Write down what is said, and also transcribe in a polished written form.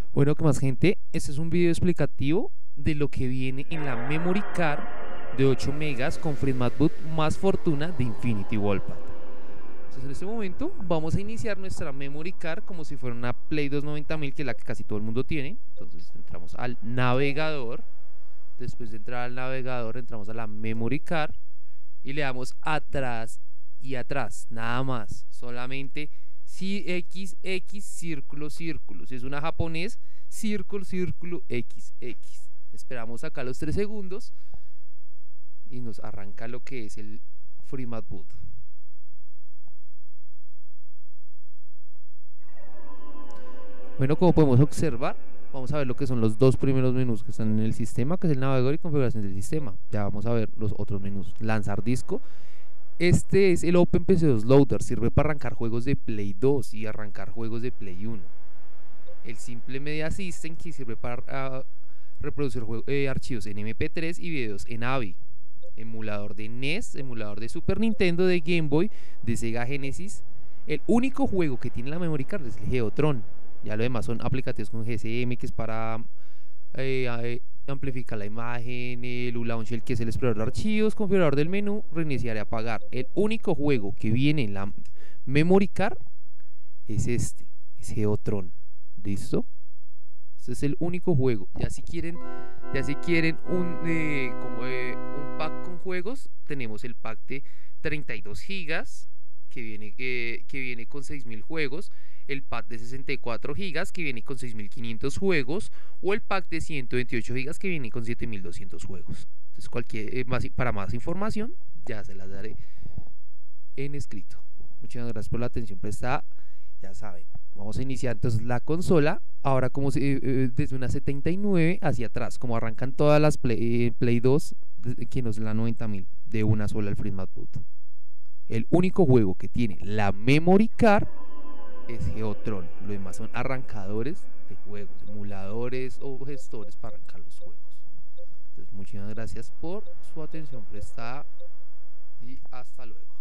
Bueno, ¿qué más, gente? Este es un video explicativo de lo que viene en la memory card de 8 megas con FreeMatBoot más fortuna de Infinity Wallpad. Entonces, en este momento vamos a iniciar nuestra memory card como si fuera una Play 2 90.000, que es la que casi todo el mundo tiene. Entonces entramos al navegador. Después de entrar al navegador entramos a la memory card y le damos atrás y atrás, nada más, solamente si X, X, círculo, círculo. Si es una japonés, círculo, círculo, X, X. Esperamos acá los 3 segundos y nos arranca lo que es el FreeMatBoot. Bueno, como podemos observar, vamos a ver lo que son los dos primeros menús que están en el sistema, que es el navegador y configuración del sistema. Ya vamos a ver los otros menús. Lanzar disco. Este es el OpenPC2 Loader, sirve para arrancar juegos de Play 2 y arrancar juegos de Play 1. El simple Media System, que sirve para reproducir archivos en MP3 y videos en AVI. Emulador de NES, emulador de Super Nintendo, de Game Boy, de Sega Genesis. El único juego que tiene la memory card es el Geotron. Ya lo demás son aplicativos con GSM, que es para amplificar la imagen, el U-Launcher, que es el explorador de archivos, configurador del menú, reiniciar y apagar. El único juego que viene en la memory card es este, es Geotron. ¿Listo? Este es el único juego. Ya si quieren un pack con juegos, tenemos el pack de 32 gigas que viene con 6.000 juegos, el pack de 64 gigas que viene con 6.500 juegos, o el pack de 128 gigas que viene con 7.200 juegos. Entonces, para más información, ya se las daré en escrito. Muchas gracias por la atención prestada. Ya saben, vamos a iniciar entonces la consola. Ahora, como desde una 79 hacia atrás, como arrancan todas las Play 2, que no es la 90.000, de una sola el FreeMatBoot. El único juego que tiene la memory card es Geotron. Lo demás son arrancadores de juegos, emuladores o gestores para arrancar los juegos. Entonces, muchas gracias por su atención prestada y hasta luego.